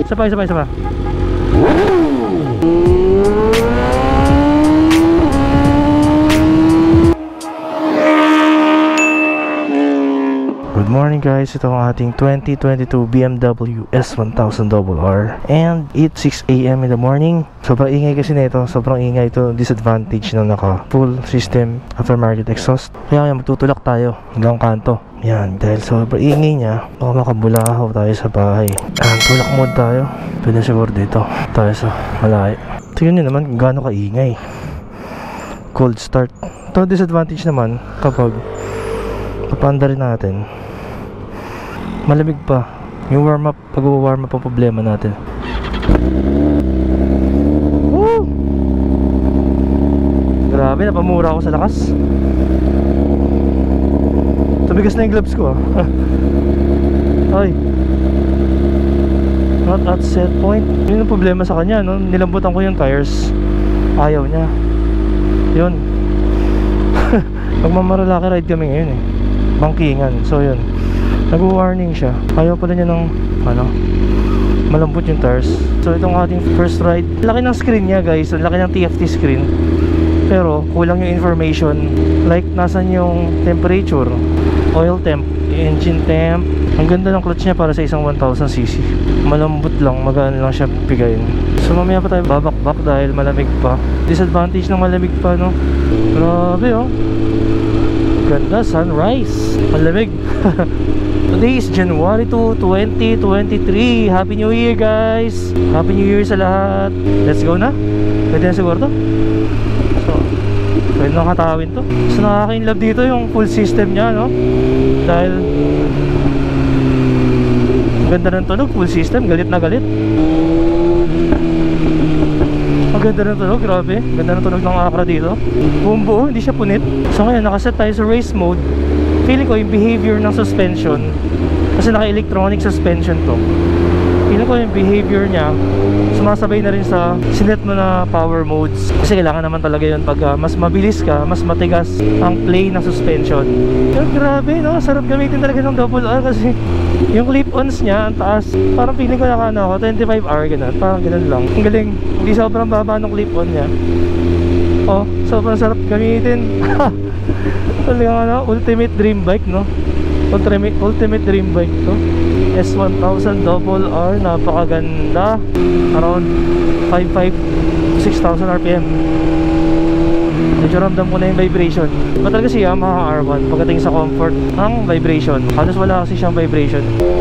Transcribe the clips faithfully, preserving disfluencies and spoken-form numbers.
Isa pa, isa pa, isa pa. Good morning guys, ito ang ating twenty twenty-two B M W S one thousand R R and eight six A M in the morning. Sobrang ingay kasi nito, sobrang ingay ito. Disadvantage na naka full system aftermarket exhaust. Kaya kaya magtutulak tayo hanggang kanto. Yan, dahil sobrang ingay niya, baka makabulahaw tayo sa bahay. Yan, tulak mode tayo. Pwede siguro dito tayo sa malayo. Tingnan nyo naman kung gaano kaingay. Cold start. Ito disadvantage naman kapag papanda rin natin, malamig pa yung warm up. Pag warm up ang problema natin. Woo! Grabe, napamura ako sa lakas. Tumigas na yung gloves ko ah. Ay, not at set point. Yun ang problema sa kanya, no? Nilambutan ko yung tires, ayaw niya. Yun. Magmamarilaque ride kami ngayon eh, bangkingan. So yun, nag-warning siya. Ayaw pala niya ng ano, malambot yung tires. So itong ating first ride, laki ng screen niya guys, laki ng T F T screen, pero kulang yung information. Like nasan yung temperature, oil temp, engine temp. Ang ganda ng clutch niya para sa isang one thousand C C. Malambot lang, magaan lang siya pigayin. So mamaya pa tayo babakbak dahil malamig pa. Disadvantage ng malamig pa, no? Grabe oh, ganda, sunrise, malamig. Today is January second, twenty twenty-three. Happy New Year guys. Happy New Year sa lahat. Let's go na. Pwede na siguro to. So, pwede na katawin to. So nakaka-inlove dito yung full system niya, no? Dahil ganda ng tunog, full system, galit na galit. Ang ganda ng tunog, grabe. Ganda ng tunog ng Acura dito. Buong buo, hindi siya punit. So ngayon, nakaset tayo sa race mode. Feeling ko yung behavior ng suspension, kasi naka-electronic suspension to, feeling ko yung behavior niya sumasabay na rin sa sinet mo na power modes. Kasi kailangan naman talaga yun pag uh, mas mabilis ka, mas matigas ang play ng suspension. Pero grabe, no? Sarap gamitin talaga ng double R kasi yung clip-ons niya, ang taas. Parang feeling ko naka ano, twenty-five R ganun. Parang ganun lang. Ang galing. Hindi sobrang baba ng clip-on niya. Oh, sobrang sarap gamitin. Talagang ano, ultimate dream bike, no? Ultimate, ultimate dream bike to. S one thousand R R, napakaganda. Around five five to six thousand R P M. Medyo ramdam ko na yung vibration. Iba talaga si Yamaha R one pagdating sa comfort ang vibration. Halos wala kasi siyang vibration.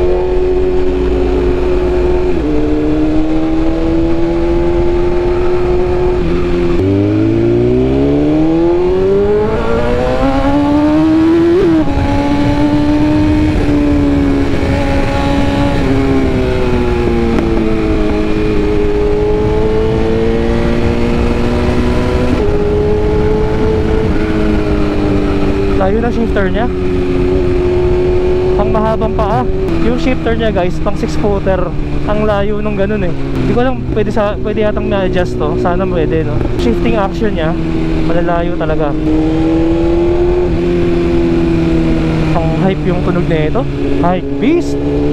Layo ng shifter niya, pang mahabang paa. Yung shifter niya guys, pang six footer. Ang layo nung ganun eh. Hindi ko alam, pwede, sa, pwede yatang na-adjust to. Sana pwede, no? Shifting action niya, malalayo talaga. Pang hype yung tunog na ito. Hype beast.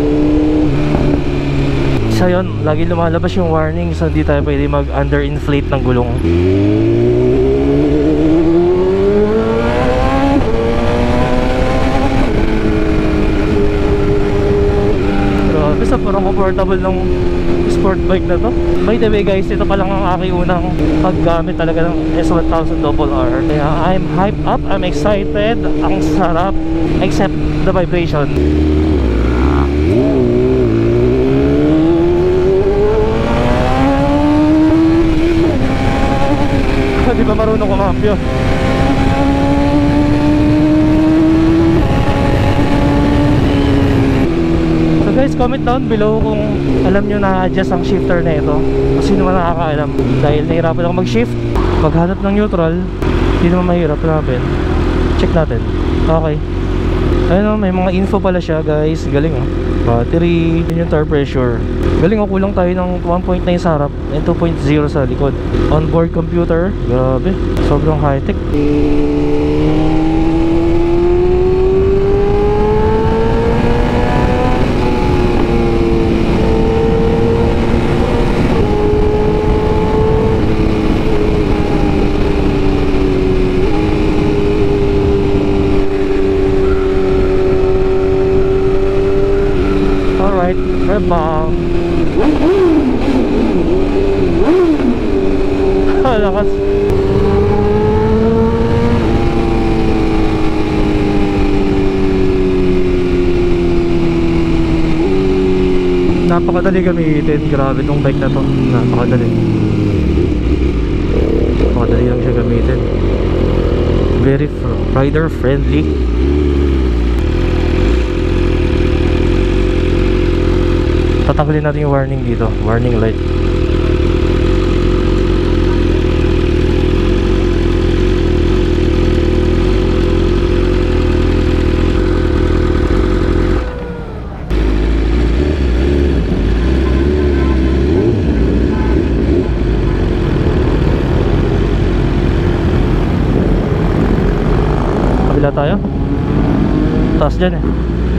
Isa yun, lagi lumalabas yung warning, so hindi tayo pwede mag under-inflate ng gulong. Basta parang comfortable ng sport bike na to. By the way guys, ito pa lang ang aking unang paggamit talaga ng S one thousand R R. Kaya I'm hyped up, I'm excited. Ang sarap, except the vibration. Di ba marunong kumapyo? Guys, comment down below kung alam nyo na-adjust ang shifter na ito. Kasi naman nakakaalam. Dahil nahirapan ako mag-shift. Maghanap ng neutral, hindi naman mahirap. Hanapin. Check natin. Okay. Ayun o, may mga info pala siya guys. Galing o. Battery, yun yung tire pressure. Galing o, kulang tayo ng one point nine sa harap and two point zero sa likod. Onboard computer. Grabe. Sobrang high-tech. Alright, red bomb. Lakas. Napakadali gamitin. Grabe tong bike na to. Napakadali. Napakadali lang siya gamitin. Very rider friendly. Tatanggalin natin yung warning dito. Warning light. Tayo taas dyan eh.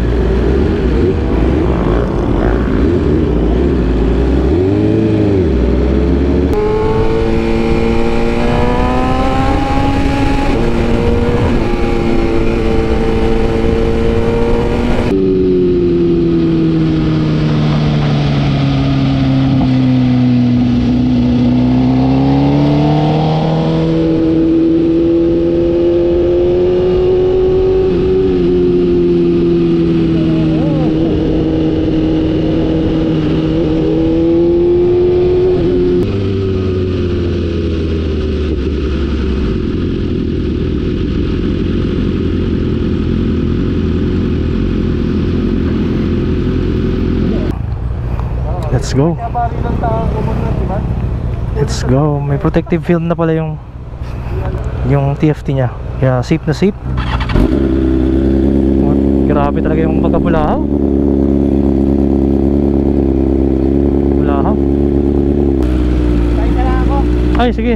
Let's go. Let's go. May protective film na pala yung yung T F T nya. Kaya safe na safe. Grabe talaga yung pagkabulahaw. Bulahaw. Ay, sige.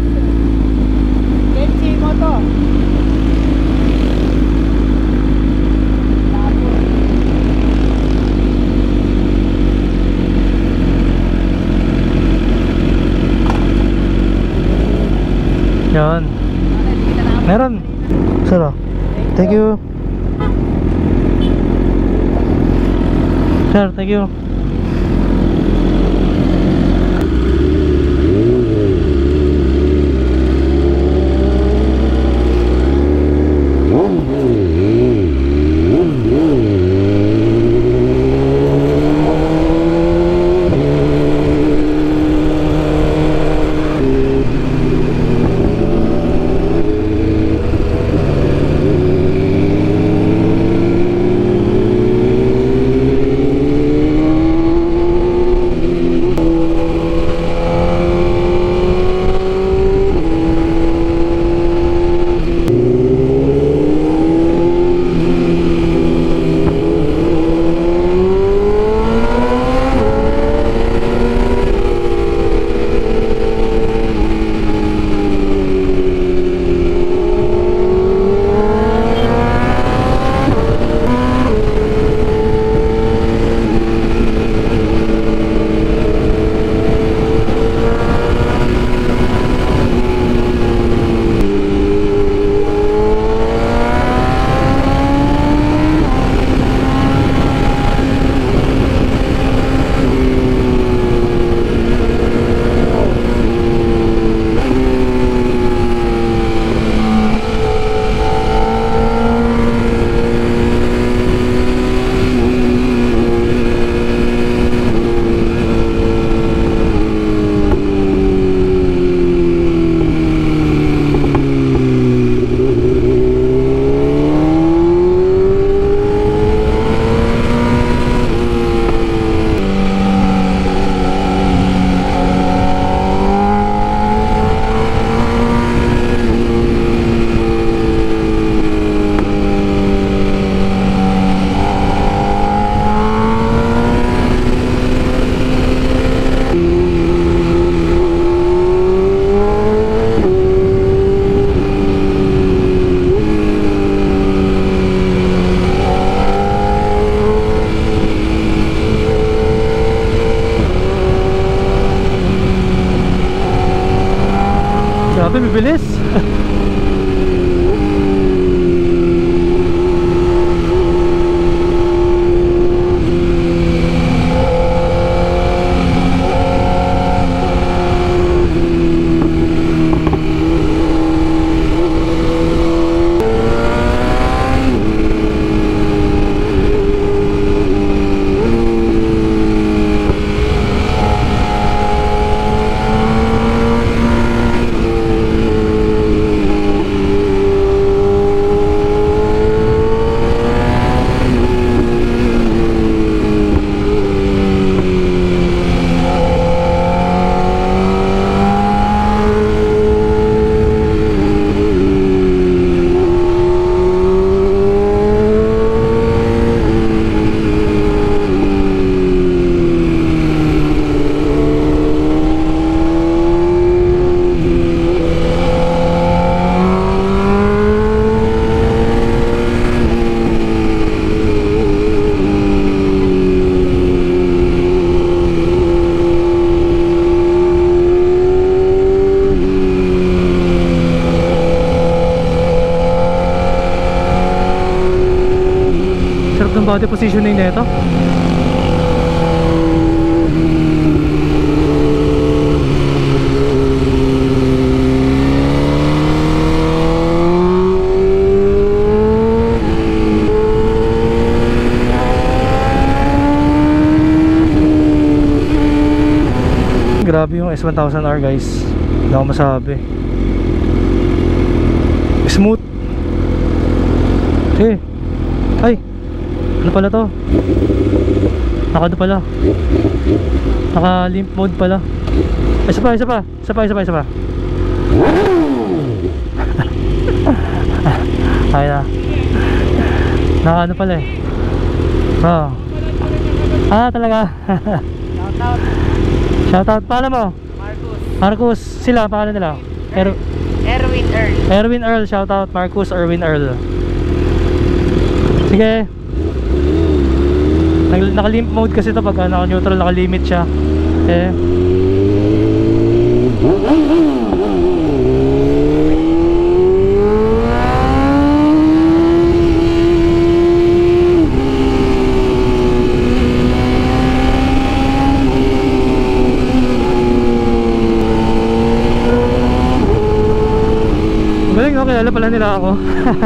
Kenchi mo to. Yan. Meron. Sir, thank you. Sir, thank you. Grabe, bibilis. body positioning na ito. Grabe yung S one thousand R guys, hindi ako masabi. Smooth. Eh, ay, ano pala to? Naka ano pala? Naka limp mode pala. Isa pa, isa pa, isa pa, isa pa, isa pa. Ay na. Naka ano pala eh. Oh. Ah, talaga. Shoutout. Shoutout, paano mo? Marcus. Marcus, sila, paano nila? Er Erwin Earl. Erwin Earl, shoutout, Marcus, Erwin Earl. Sige. Naka-limp mode kasi ito pag naka-neutral, naka-limit siya. Okay. Galing, no? Kilala pala nila ako.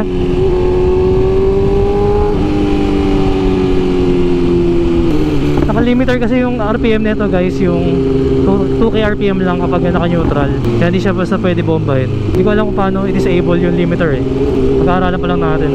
Naka-limiter kasi yung R P M nito guys, yung two K R P M lang kapag naka-neutral. Kaya hindi siya basta pwede bombahin. Hindi ko alam kung paano i-disable yung limiter eh. Pag-aaralan pa lang natin.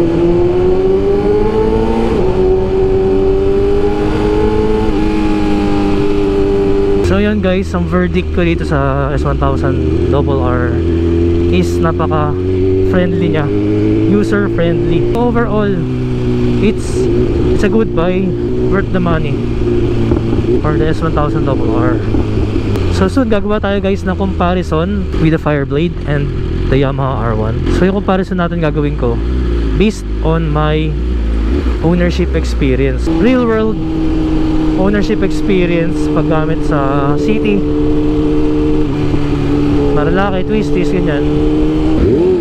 So yun guys, ang verdict ko dito sa S one thousand R R is napaka friendly niya, user friendly. Overall, it's it's a good buy, worth the money for the S one thousand R R. So soon gagawa tayo guys ng comparison with the Fireblade and the Yamaha R one. So yung comparison natin gagawin ko based on my ownership experience, real world ownership experience paggamit sa city, Marilaque, twisties, ganyan.